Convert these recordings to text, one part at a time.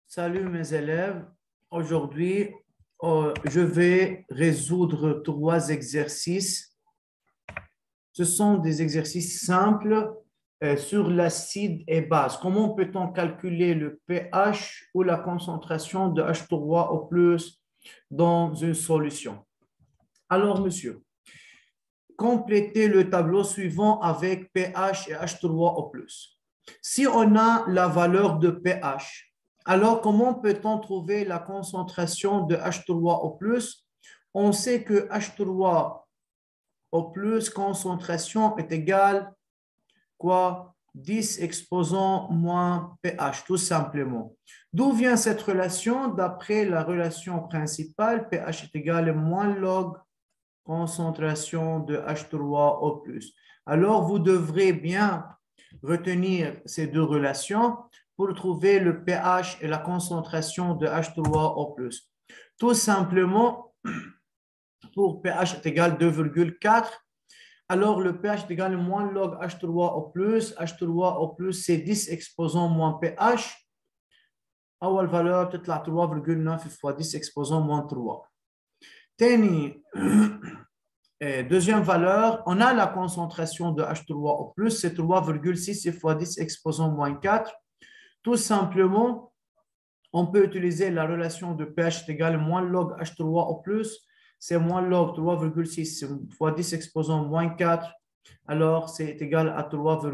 Salut mes élèves. Aujourd'hui, je vais résoudre 3 exercices. Ce sont des exercices simples sur l'acide et base. Comment peut-on calculer le pH ou la concentration de H3O+ dans une solution? Alors, monsieur, complétez le tableau suivant avec pH et H3O+. Si on a la valeur de pH, alors, comment peut-on trouver la concentration de H3O+? On sait que H3O+, concentration est égale quoi? 10 exposant moins pH, tout simplement. D'où vient cette relation? D'après la relation principale, pH est égal à moins log concentration de H3O+. Alors, vous devrez bien retenir ces deux relations pour trouver le pH et la concentration de H3O+. Tout simplement, pour pH est égal à 2,4, alors le pH est égal à moins log H3O+. H3O+, c'est 10 exposant moins pH. أول valeur تطلع 3,9 fois 10 exposant moins 3. تاني deuxième valeur, on a la concentration de H3O+, c'est 3,6 fois 10 exposant moins 4. Tout simplement, on peut utiliser la relation de pH est égal à moins log H3O+, c'est moins log 3,6 fois 10 exposant moins 4, alors c'est égal à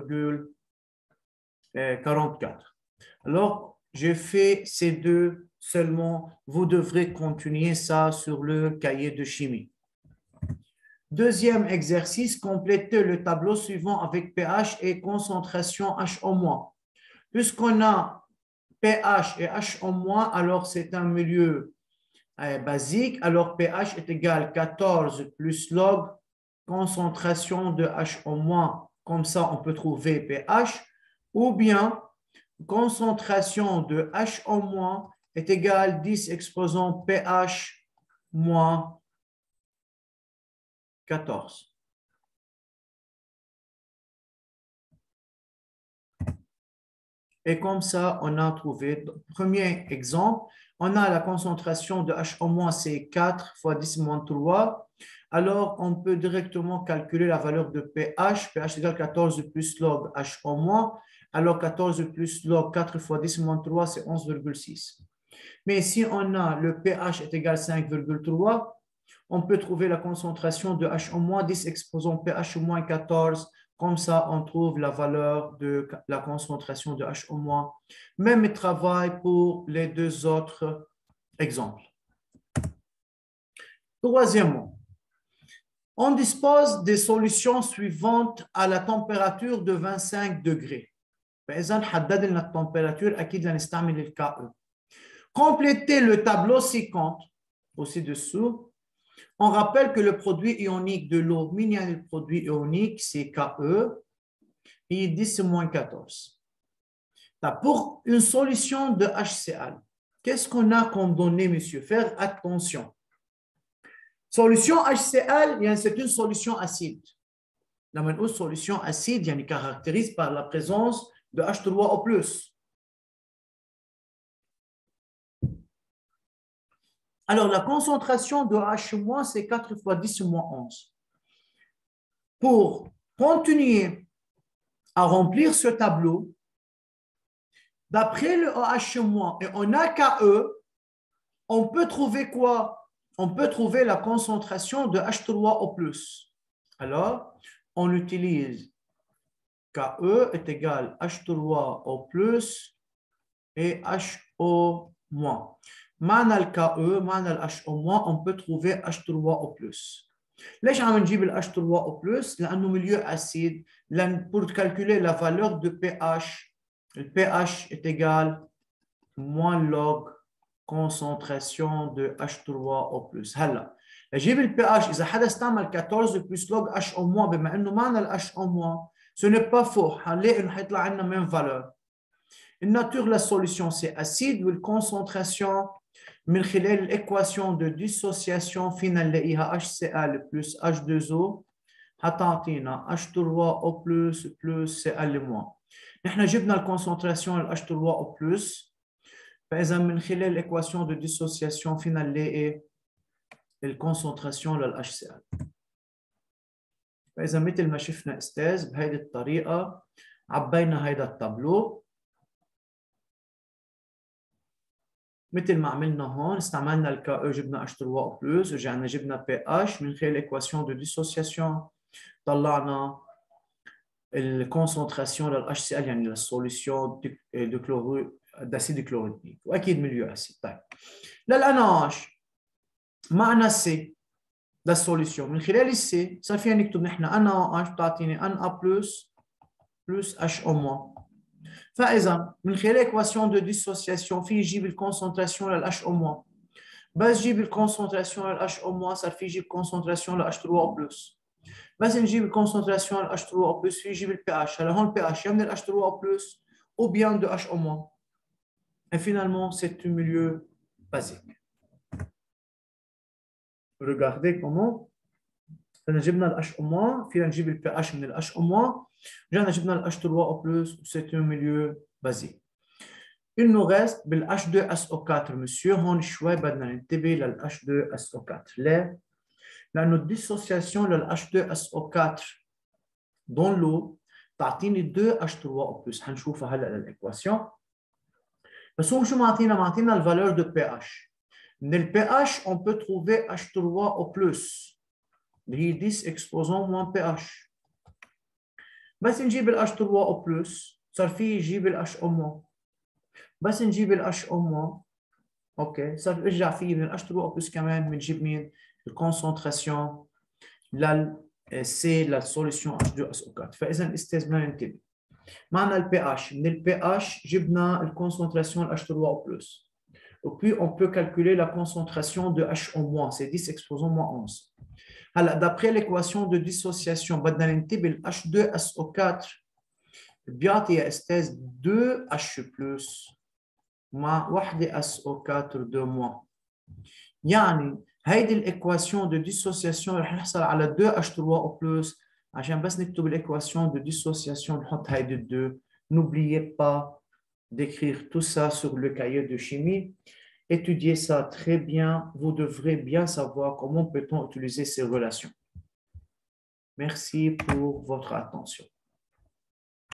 3,44. Alors, j'ai fait ces deux seulement, vous devrez continuer ça sur le cahier de chimie. Deuxième exercice, complétez le tableau suivant avec pH et concentration HO-. Puisqu'on a pH et HO-, alors c'est un milieu basique. Alors pH est égal à 14 plus log concentration de HO-. Comme ça, on peut trouver pH. Ou bien, concentration de HO- est égal à 10 exposant pH moins 14. Et comme ça, on a trouvé, premier exemple, on a la concentration de HO-, c'est 4 fois 10 moins 3. Alors, on peut directement calculer la valeur de pH. pH égale 14 plus log HO-. Alors, 14 plus log 4 fois 10 moins 3, c'est 11,6. Mais si on a le pH est égal à 5,3, on peut trouver la concentration de HO-, 10 exposant pH moins 14. Comme ça, on trouve la valeur de la concentration de HO-. Même travail pour les deux autres exemples. Troisièmement, on dispose des solutions suivantes à la température de 25 degrés. فإذا حددنا la température, أكيد هنستعمل ال KE. Complétez le tableau ci-contre, au-ci-dessous. On rappelle que le produit ionique de l'eau, le produit ionique, c'est KE, et 10-14. Pour une solution de HCl, qu'est-ce qu'on a comme données, monsieur? Faire attention. Solution HCl, c'est une solution acide. Une solution acide est caractérisée par la présence de H3O+. Alors, la concentration de H-, c'est 4 fois 10 moins 11. Pour continuer à remplir ce tableau, d'après le OH-, et on a KE, on peut trouver quoi? On peut trouver la concentration de H3O+. Alors, on utilise KE est égal à H3O+ et HO-. معنى ال KE, معنى ال HO-, on peut trouver H3O+. ليش عم نجيب ال H3O+? لأنه milieu acide. Pour calculer la valeur de pH, le pH est égal à moins log concentration de H3O+. هلا أجيب ال pH إذا حدا استعمل 14 plus log HO-, بما إنه معنى ال HO-, ce n'est pas faux. هنلاقي إنه حيطلع عندنا même valeur. La nature de la solution, c'est acide ou concentration من خلال l'équation de dissociation finale نلاقيها HCl plus H2O حتعطينا H3O plus Cl-. نحن جبنا الكونسنتراسيون H3O plus فإذا من خلال l'équation de dissociation فينا نلاقي الكونسنتراسيون لل HCl. فإذا مثل ما شفنا أستاذ بهيدي الطريقة عبينا هيدا التابلو مثل ما عملنا هون استعملنا ال KE جبنا H3O+, رجعنا جبنا pH من خلال l'équation de dissociation طلعنا الكونسنتراسيون لل HCl يعني للسوليسيون de chlorure d'acide chlorhydrique واكيد مليو اسيد. طيب للNaOH معنا C للسوليسيون من خلال السي صار فينا نكتب نحن NaOH بتعطيني Na plus HO-. فإذا من خلال l'équation de dissociation في يجيب الكونسنتراسيون لل HO-. بس جيب الكونسنتراسيون لل HO- صار في يجيب الكونسنتراسيون لل H3O+. بس نجيب الكونسنتراسيون لل H3O+, في يجيب ال pH. هلا هون pH يا من ال H3O+ ou bien de HO-. Et finalement, c'est un milieu basique. Regardez comment. فينا جبنا ال HO-, فينا نجيب ال pH من ال HO-, جينا جبنا ال H3O+, c'est un milieu basique. Il nous reste بال H2SO4 monsieur هون شوي بدنا ننتبه لل H2SO4. ليه؟ لأنه الديسوسياسيون لل H2SO4 dans l'eau تعطيني 2 H3O+. حنشوفها هلا للإكواسيون. بس هو شو معطينا؟ معطينا الفالور دو pH. من ال pH on peut trouver H3O+. اللي هي 10 exposant moins pH. بس نجيب ال H3O+, صار في يجيب ال HO-. بس نجيب ال HO-, اوكي صار ارجع في من ال H3O+ كمان بنجيب مين؟ الكونسنتراسيون لل C للسوليسيون H2SO4. فاذا استاذ بدنا ننتبه معنا ال pH. من ال pH جبنا الكونسنتراسيون H3O+. Et puis on peut calculer la concentration de HO-, c'est 10 exposant moins 11. هلا d'après l'équation de dissociation بدنا ننتبه ال H2SO4 بيعطي يا استاذ 2 H+ مع وحده SO4 2-. يعني هيدي الايكواسيون دو ديسوسياسيون رح نحصل على 2 H3O+. عشان بس نكتب l'équation de dissociation نحط هيدي 2. N'oubliez pas d'écrire tout ça sur le cahier de chimie. Étudiez ça très bien. Vous devrez bien savoir comment peut-on utiliser ces relations. Merci pour votre attention.